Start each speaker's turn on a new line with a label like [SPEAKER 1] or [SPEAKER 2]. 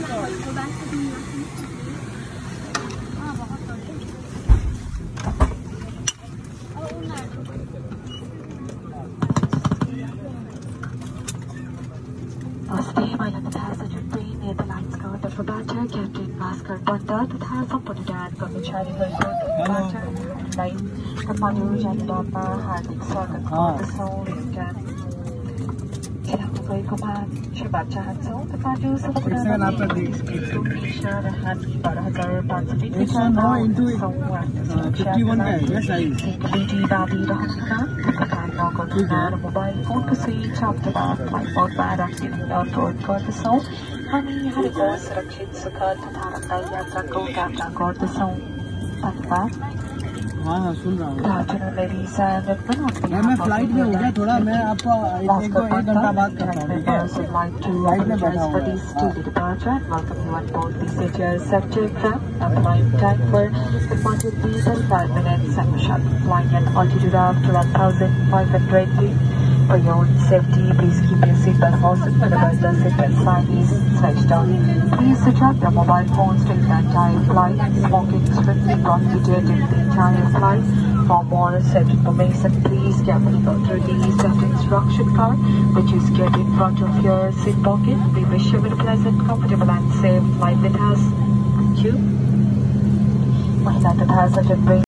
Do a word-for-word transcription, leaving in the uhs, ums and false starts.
[SPEAKER 1] Stay by the passenger train near the lines guard of Rabacha, Captain Bhaskar Panda, तथा सम्पूर्ण उडान कर्मचारीहरूको उडानलाई काठमाडौँ जानेवामा हार्दिक स्वागत गर्दछौँ। उडान खेलाको गएकोमा क्षमा चाहन्छौँ। काठमाडौँ सम्पूर्ण र हामी बाह्र हजार पाँच सय बिसमा सिक्युरिटी बाँधी रहनुका नगर्नुका र मोबाइल फोनको स्विच अफ तथा फ्लाइट मोडमा राखिने अनुरोध गर्दछौँ। हामी यहाँको सुरक्षित सुखद तथा आरामदायी यात्राको कामना गर्दछौँ। धन्यवाद।
[SPEAKER 2] हाँ हाँ सुन रहा हूँ।
[SPEAKER 1] Ladies and gentlemen,
[SPEAKER 2] मैं फ्लाइट में हो गया थोड़ा, मैं आपको एक घंटा बाद करता हूँ।
[SPEAKER 1] would like to apologize for this delayed departure and welcome you on board the C H R subject from a flight time for Kathmandu Nepal thirty-five minutes and short flying at altitude of twelve thousand five hundred feet. For your own safety, please keep your seatbelt fastened whenever the seatbelt sign is switched on. Please switch off your mobile phones during the entire flight. Smoking is strictly prohibited in the entire flight. For more safety information, please carefully go through the safety instruction card, which is kept in front of your seat pocket. We wish you a pleasant, comfortable and safe flight with us. Thank you. Mahila तथा सजग